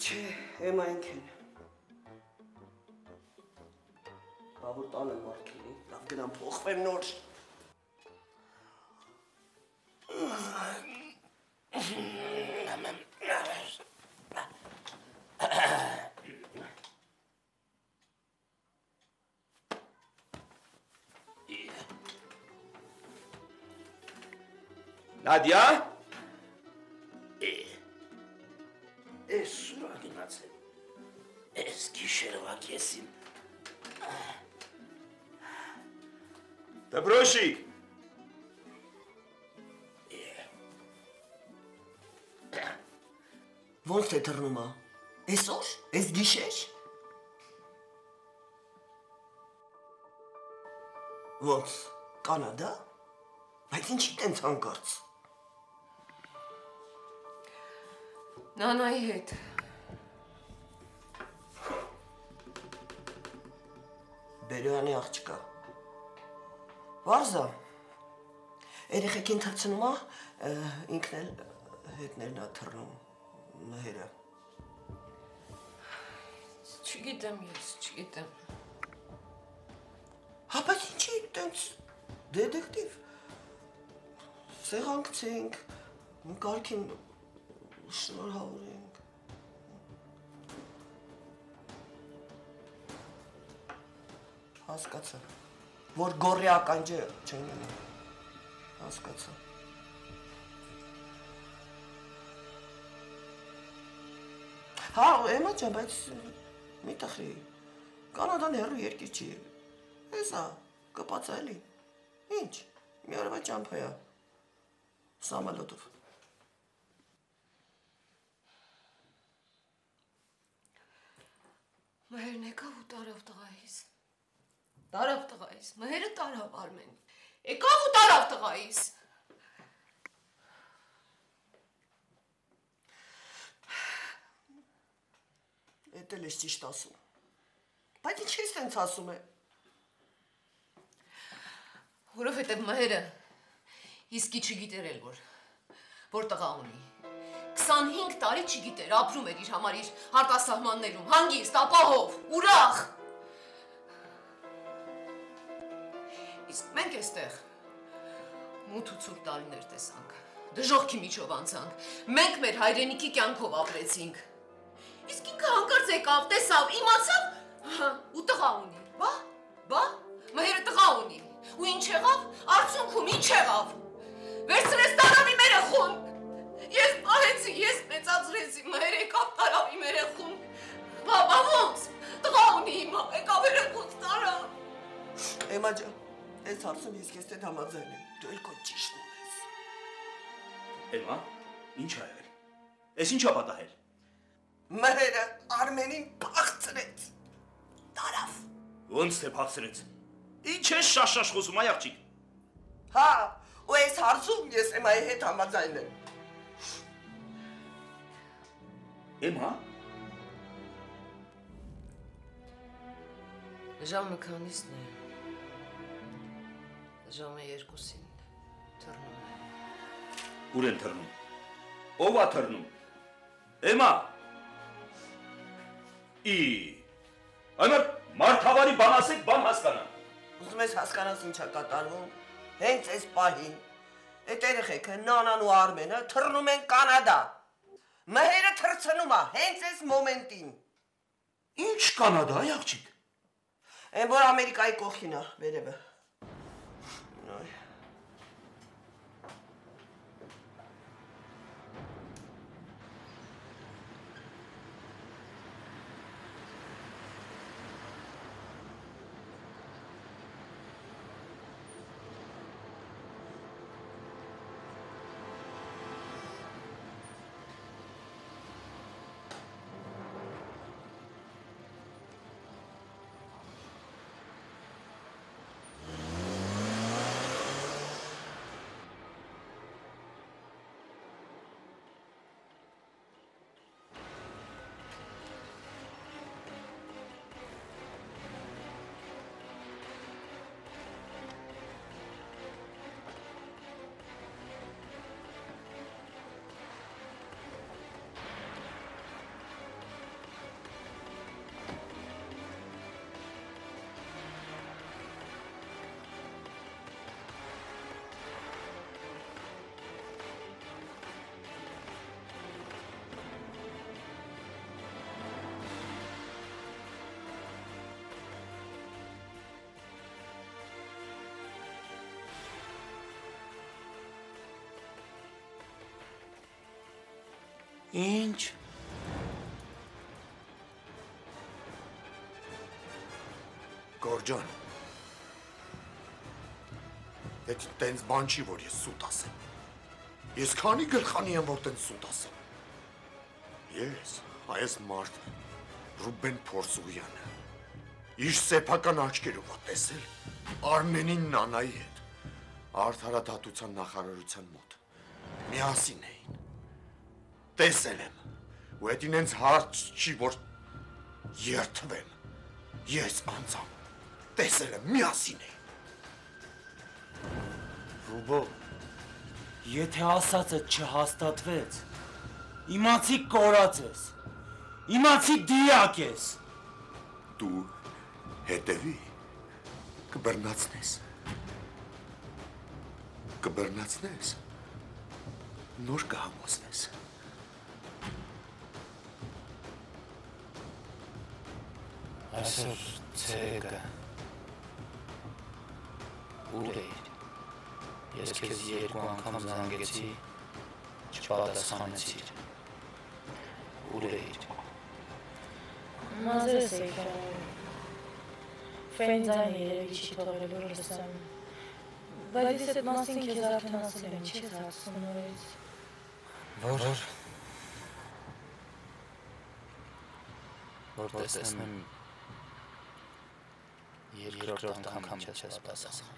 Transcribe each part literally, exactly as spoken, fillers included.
Չէ, Էմա ինքն։ Բա որ տանը մարդ լինի, լավ գնամ փոխվեմ նոր։ Նադյա։ Էս սուրա գնացել։ Էս գիշերվա կեսին։ Դբրոշիկ։ Ոնց է թռնում ա։ Էսօր, էս գիշեր։ Ոնց, Կանադա։ Բայց ինչի տենց հանկարծ։ Նանայի հետ։ Բերյանի աղջկա։ Վարզա։ Երեխեքին թռցնում ա, ինքն էլ հետներն ա թռնում, Մհերը։ Չգիտեմ ես, չգիտեմ։ Հա, բայց ինչի տենց դետեկտիվ։ Սեղանքցենք, կարգին շնորհավորենք։ Հասկացա, որ գորի ականջը չեն գնում, հասկացա։ Հա, Էմա ջան, բայց մի տխրի, Կանադան հեռու երկիր չի, էսա, կպացա էլի, ինչ, մի օրվա ճամփա ա, սամալոտով։ Մհերն եկավ ու տարավ տղայիս, տարավ տղայիս, Մհերը տարավ Արմեն, եկավ ու տարավ տղայիս։ Էդ էլ ես ճիշտ ասում, բայց ինչ ես տենց ասում է։ Որովհետև Մհերը իսկի չգիտեր էլ որ, որ տղա ունի, քսանհինգ տարի չգիտեր, ապրում էր իր համար իր արտասահմաններում, հանգիստ, ապահով, ուրախ։ Իսկ մենք էստեղ մութ ու ցուրտ տարիներ տեսանք, դժոխքի միջով անցանք, մենք մեր հայրենիքի կյանքով ապրեցինք։ Իսկ ինքը հանկարծ եկավ, տեսավ, իմացավ ու տղա ունի, բա, բա, Մհերը տղա ունի, ու ինչ եղավ, արդյունքում ինչ եղավ, վերցրեց տարավ իմ երեխուն, ես պահեցի, ես մեծացրեցի, Մհերը եկավ տարավ իմ երեխուն, բա, բա ոնց, տղա ունի հիմա, եկավ երեխուց տարավ։ Էմա ջան, այս հարցում ես քեզ հետ համաձայն եմ, դու էլ քո ճիշտն ես։ Էմա, ինչ ա եղել։ Էս ինչ ա պատահել։ Մհերը Արմենին փախցրեց։ Տարավ։ Ոնց թե փախցրեց։ Ինչ ես շաշաշ խոսում, այ աղջիկ։ Հա, ու այս հարցում ես Էմայի հետ համաձայն եմ։ Էմա։ Ժամը քանիսն է։ Ժամը երկուսին թռնում է։ Ուր են թռնում։ Ով ա թռնում։ Էմա։ Ի, այնար մարդավարի բան ասեք, բան հասկանան։ Ուզում ես հասկանաս ինչ ա կատարվում, հենց այս պահին, այդ երեխեքը Նանան ու Արմենը թռնում են Կանադա, Մհերը թռցնում ա, հենց այս մոմենտին։ Ինչ Կանադա, այ աղջիկ։ Են որ Ամերիկայի կողքին ա, վերևը։ Ինչ։ Գորջան, այդ տենց բան չի, որ ես սուտ ասեմ։ Ես քանի գլխանի եմ, որ տենց սուտ ասեմ։ Ես, այս մարդը, Ռուբեն Փորսուղյանը, իր սեփական աչքերով ա տեսել Արմենին նանայի հետ, արդարադատության նախարարության մոտ, միասին էին, տեսել եմ, ու այդ ինենց հարց չի, որ երթվեմ, ես անցամ, տեսել եմ, միասին էին։ Ռուբո, եթե ասածը չհաստատվեց, իմացի կորած ես, իմացի դիակ ես։ Դու հետևի, կբռնացնես, կբռնացնես, նոր կհամոզվես։ Այսօր ցերեկը ուր էիր, ես քեզ երկու անգամ զանգեցի, չպատասխանեցիր, ուր էիր։ Մազերս էի կարողանում, ֆրենձայն երևի չի թողել, որ լսամ, բայց ես այդ մասին քեզ արդեն ասել եմ, չես հարցնում նորից։ Որ, որ տեսնեմ երկրորդ անգամ չես պատասխանում։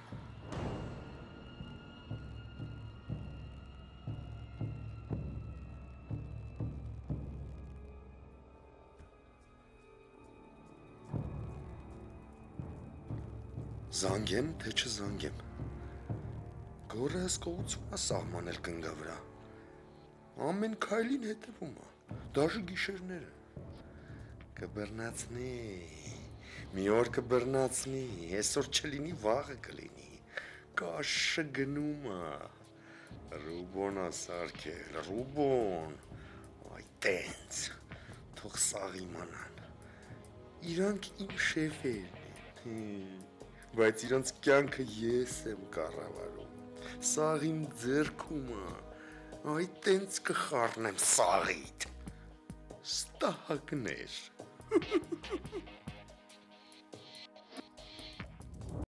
Զանգեմ, թե չզանգեմ, գորը հսկողություն ա սահմանել կնգա վրա, ամեն քայլին հետևում ա, դաժը գիշերները, կբռնացնի, մի օր կբռնացնի, այսօր չլինի, վաղը կլինի, կաշը գնում ա, Ռուբոն ա սարքել, Ռուբոն, այ տենց, թող սաղ իմանան, իրանք իմ շեֆերն են, բայց իրանց կյանքը ես եմ կառավարում, սաղ իմ ձեռքում ա, այ տենց կխառնեմ սաղիդ, ստահակներ։